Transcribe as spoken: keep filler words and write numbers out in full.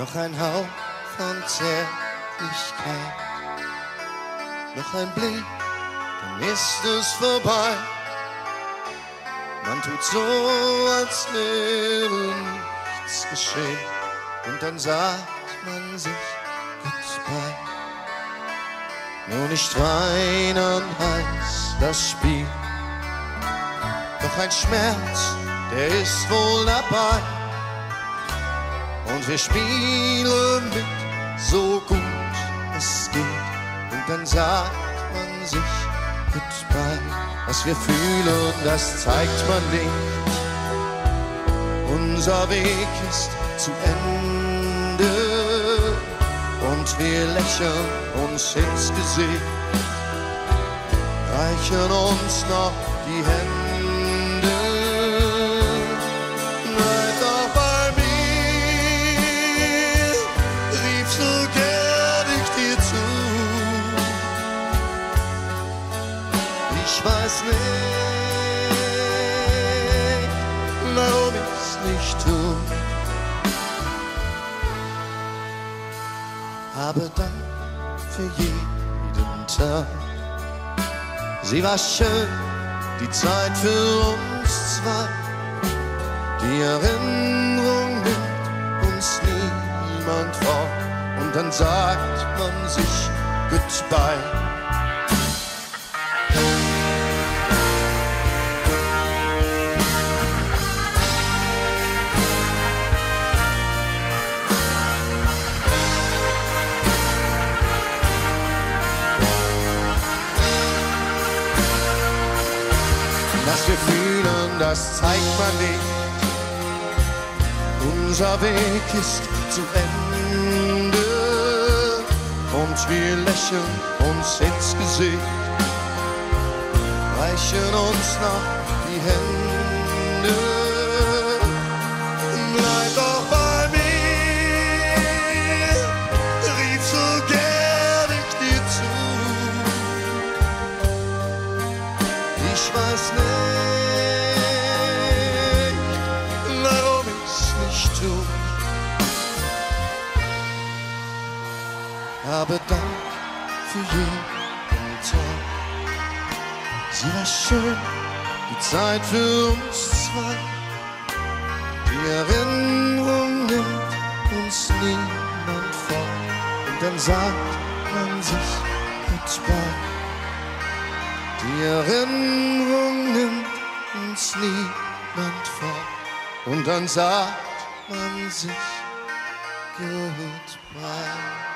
Noch ein Hauch von Zärtlichkeit, noch ein Blick, dann ist es vorbei. Man tut so, als wäre nichts geschehen, und dann sagt man sich Goodbye. Nur nicht rein und heiß das Spiel, doch ein Schmerz, der ist wohl dabei. Und wir spielen mit, so gut es geht, und dann sagt man sich Goodbye. Was wir fühlen, das zeigt man nicht. Unser Weg ist zu Ende und wir lächeln uns ins Gesicht, reichen uns noch die Hände. Bleib doch bei mir, rief so gern ich dir zu. Ich weiß nicht, warum ich's nicht tu. Habe Dank für jeden Tag. Sie war schön, die Zeit für uns zwei. Die Erinnerung nimmt uns niemand fort, und dann sagt man sich Goodbye. Was wir fühlen, das zeigt man nicht. Unser Weg ist zu Ende und wir lächeln uns ins Gesicht, reichen uns noch die Hände. Bleib doch bei mir, rief so gern ich dir zu. Ich weiß nicht, warum ich's nicht tu. Habe Dank für jeden Tag. Sie war schön, die Zeit für uns zwei. Die Erinnerung nimmt uns niemand fort, und dann sagt man sich Goodbye. Die Erinnerung nimmt uns niemand fort, und dann sagt man sich Goodbye.